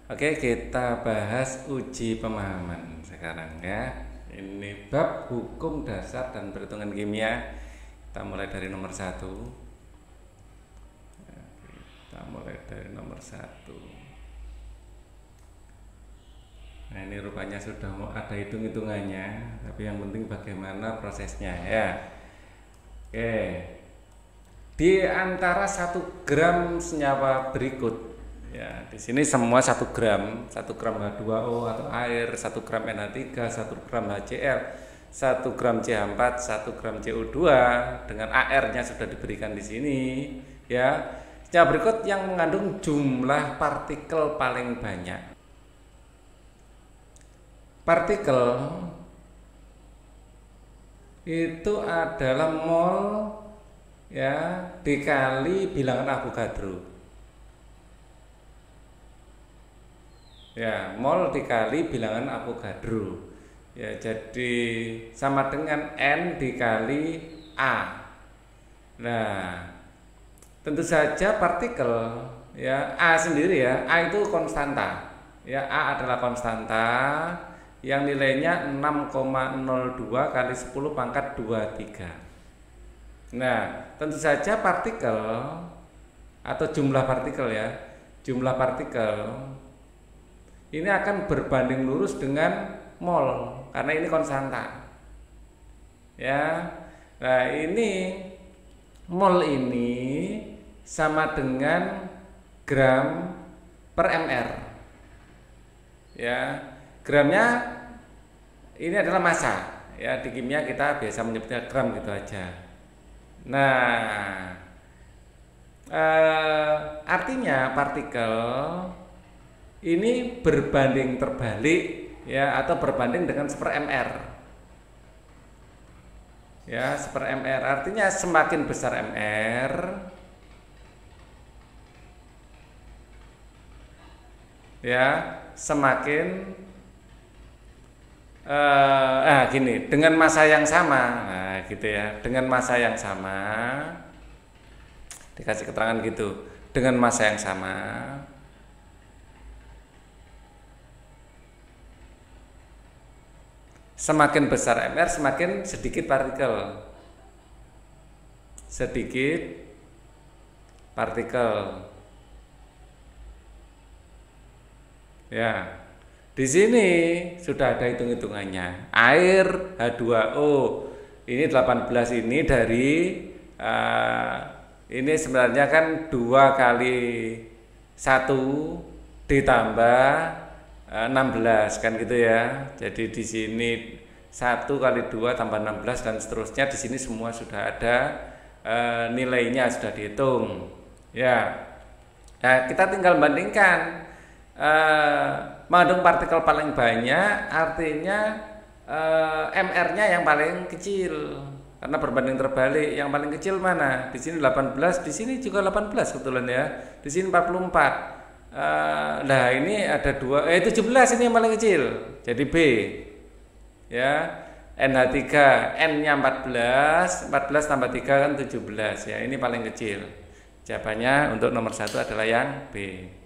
Oke, kita bahas uji pemahaman sekarang ya. Ini bab hukum dasar dan perhitungan kimia. Kita mulai dari nomor 1. Kita mulai dari nomor 1. Nah, ini rupanya sudah mau ada hitung-hitungannya, tapi yang penting bagaimana prosesnya ya. Oke. Di antara 1 gram senyawa berikut, ya, di sini semua 1 gram H2O atau air, 1 gram NH3, 1 gram HCl, 1 gram CH4, 1 gram CO2 dengan AR-nya sudah diberikan di sini, ya. Senyawa berikut yang mengandung jumlah partikel paling banyak. Partikel itu adalah mol ya dikali bilangan Avogadro. Ya, mol dikali bilangan Avogadro. Ya, jadi sama dengan N dikali A. Nah, tentu saja partikel ya A sendiri ya, A itu konstanta. Ya, A adalah konstanta yang nilainya 6,02 kali 10 pangkat 23. Nah, tentu saja partikel atau jumlah partikel ya, jumlah partikel ini akan berbanding lurus dengan mol karena ini konstanta. Ya. Nah, ini mol ini sama dengan gram per mr. Ya, gramnya ini adalah massa. Ya, di kimia kita biasa menyebutnya gram gitu aja. Nah, artinya partikel ini berbanding terbalik ya atau berbanding dengan 1/mr. Ya, 1/mr artinya semakin besar mr ya, semakin gini, dengan massa yang sama. Nah, gitu ya. Dengan massa yang sama dikasih keterangan gitu. Dengan massa yang sama semakin besar mr semakin sedikit partikel. Sedikit partikel. Ya. Di sini sudah ada hitung-hitungannya. Air H2O ini 18 ini dari ini sebenarnya kan 2 kali 1 ditambah 16 kan gitu ya. Jadi di sini 1 kali 2 tambah 16 dan seterusnya, di sini semua sudah ada nilainya, sudah dihitung. Ya. Nah, kita tinggal bandingkan mengandung partikel paling banyak artinya mr-nya yang paling kecil karena berbanding terbalik. Yang paling kecil mana? Di sini 18, di sini juga 18 kebetulan ya. Di sini 44. Nah, ini ada 17 ini yang paling kecil. Jadi B. Ya. NH3, N-nya 14 tambah 3 kan 17 ya. Ini paling kecil. Jawabannya untuk nomor 1 adalah yang B.